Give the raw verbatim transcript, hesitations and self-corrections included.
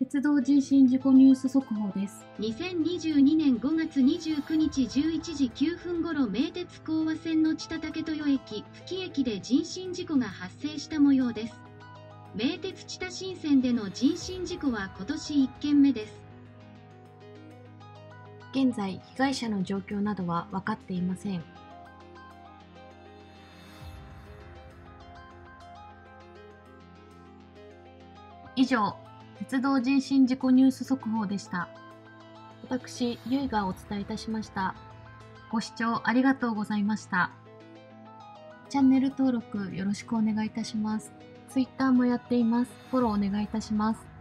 鉄道人身事故ニュース速報です。 にせんにじゅうにねんごがつにじゅうくにちじゅういちじきゅうふんごろ、名鉄高和線の知多武豊駅、久喜駅で人身事故が発生した模様です。名鉄知多新線での人身事故は今年いっけんめです。 現在、被害者の状況などは分かっていません。以上、鉄道人身事故ニュース速報でした。私、ゆいがお伝えいたしました。ご視聴ありがとうございました。チャンネル登録よろしくお願いいたします。ツイッターもやっています。フォローお願いいたします。